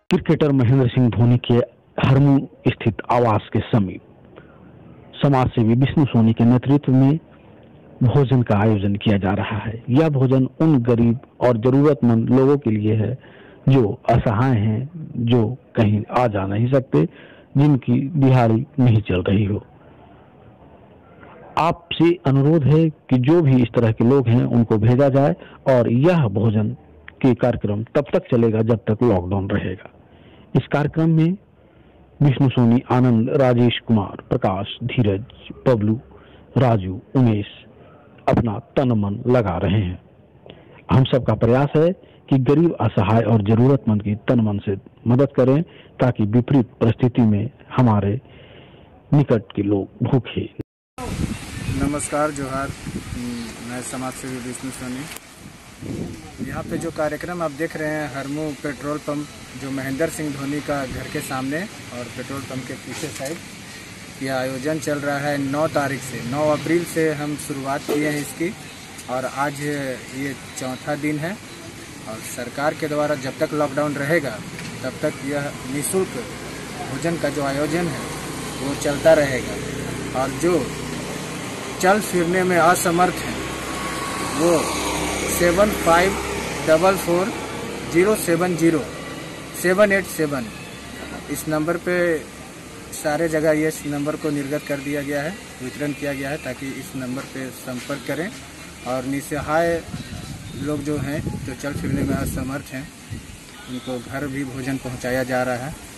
Cricketer Mahendra Singh Dhoni के हरमू स्थित आवास के समीप समाज सेवी विष्णु सोनी के नेतृत्व में भोजन का आयोजन किया जा रहा है। यह भोजन उन गरीब और जरूरतमंद लोगों के लिए है जो असहाय हैं, जो कहीं आ जा नहीं सकते, जिनकी दिहाड़ी नहीं चल रही हो। आपसे अनुरोध है कि जो भी इस तरह के लोग हैं उनको भेजा जाए और यह भोजन के कार्यक्रम तब तक चलेगा जब तक लॉकडाउन रहेगा। इस कार्यक्रम में विष्णु सोनी, आनंद, राजेश कुमार, प्रकाश, धीरज, बबलू, राजू, उमेश अपना तन मन लगा रहे हैं। हम सबका प्रयास है कि गरीब, असहाय और जरूरतमंद की तन मन से मदद करें ताकि विपरीत परिस्थिति में हमारे निकट के लोग भूखे। नमस्कार, जोहार। मैं समाज सेवी विष्णु सोनी। यहाँ पे जो कार्यक्रम आप देख रहे हैं, हरमू पेट्रोल पंप जो महेंद्र सिंह धोनी का घर के सामने और पेट्रोल पंप के पीछे साइड, यह आयोजन चल रहा है 9 तारीख से। 9 अप्रैल से हम शुरुआत किए हैं इसकी और आज ये चौथा दिन है। और सरकार के द्वारा जब तक लॉकडाउन रहेगा तब तक यह निःशुल्क भोजन का जो आयोजन है वो चलता रहेगा। और जो चल फिरने में असमर्थ हैं वो 7544070787 इस नंबर पे सारे जगह ये इस नंबर को निर्गत कर दिया गया है, वितरण किया गया है ताकि इस नंबर पे संपर्क करें। और निसहाय लोग जो हैं, जो चल फिरने में असमर्थ हैं, उनको घर भी भोजन पहुंचाया जा रहा है।